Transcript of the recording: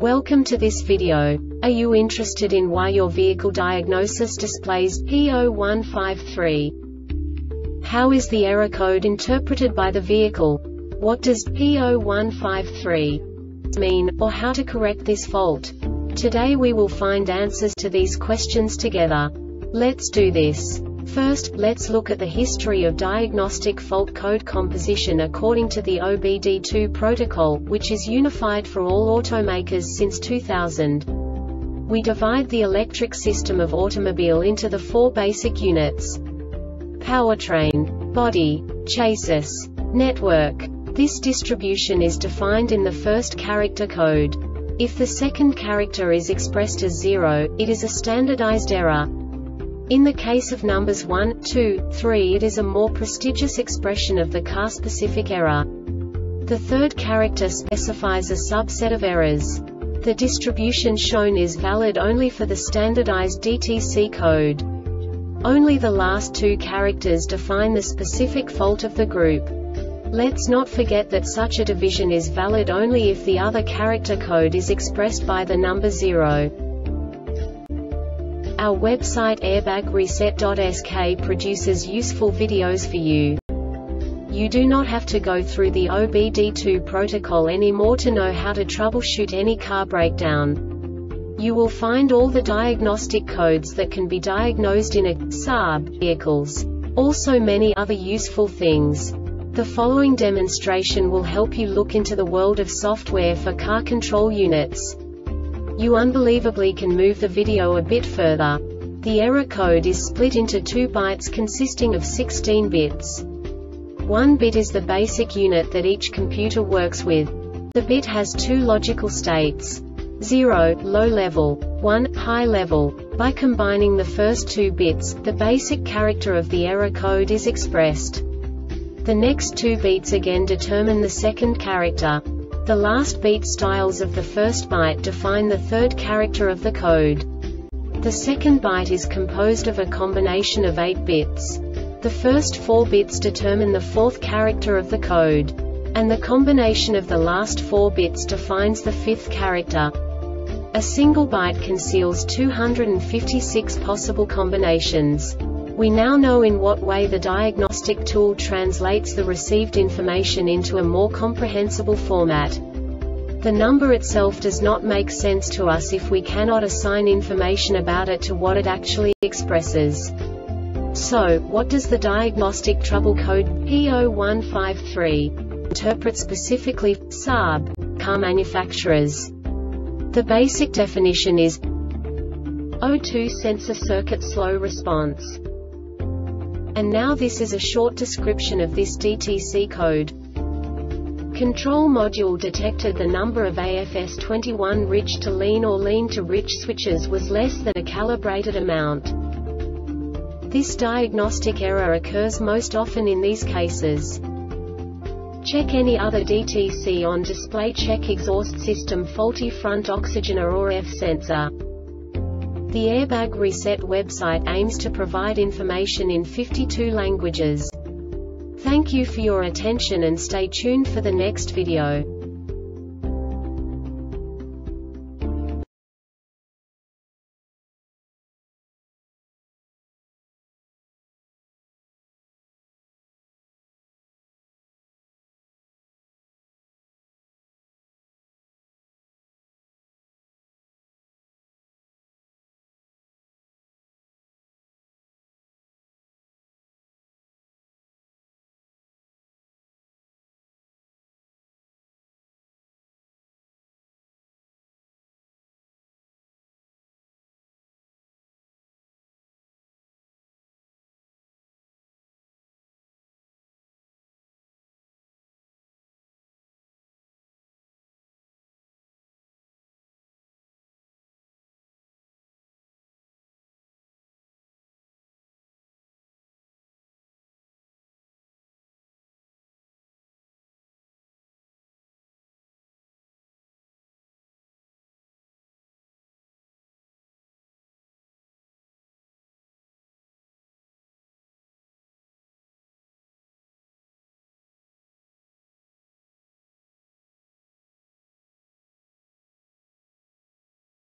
Welcome to this video. Are you interested in why your vehicle diagnosis displays P0153? How is the error code interpreted by the vehicle? What does P0153 mean, or how to correct this fault? Today we will find answers to these questions together. Let's do this. First, let's look at the history of diagnostic fault code composition according to the OBD2 protocol, which is unified for all automakers since 2000. We divide the electric system of automobile into the four basic units: powertrain, body, chassis, network. This distribution is defined in the first character code. If the second character is expressed as 0, it is a standardized error. In the case of numbers 1, 2, 3, it is a more prestigious expression of the car-specific error. The third character specifies a subset of errors. The distribution shown is valid only for the standardized DTC code. Only the last two characters define the specific fault of the group. Let's not forget that such a division is valid only if the other character code is expressed by the number 0. Our website airbagreset.sk produces useful videos for you. You do not have to go through the OBD2 protocol anymore to know how to troubleshoot any car breakdown. You will find all the diagnostic codes that can be diagnosed in a Saab vehicles. Also many other useful things. The following demonstration will help you look into the world of software for car control units. You unbelievably can move the video a bit further. The error code is split into 2 bytes consisting of 16 bits. 1 bit is the basic unit that each computer works with. The bit has 2 logical states: 0, low level, 1, high level. By combining the first 2 bits, the basic character of the error code is expressed. The next 2 beats again determine the second character. The last beat styles of the first byte define the third character of the code. The second byte is composed of a combination of 8 bits. The first 4 bits determine the fourth character of the code. And the combination of the last 4 bits defines the fifth character. A single byte conceals 256 possible combinations. We now know in what way the diagnostic tool translates the received information into a more comprehensible format. The number itself does not make sense to us if we cannot assign information about it to what it actually expresses. So, what does the diagnostic trouble code P0153 interpret specifically for Saab car manufacturers? The basic definition is O2 sensor circuit slow response. And now this is a short description of this DTC code. Control module detected the number of AFS21 rich to lean or lean to rich switches was less than a calibrated amount. This diagnostic error occurs most often in these cases. Check any other DTC on display. Check exhaust system faulty front oxygener or F sensor. The Airbag Reset website aims to provide information in 52 languages. Thank you for your attention and stay tuned for the next video.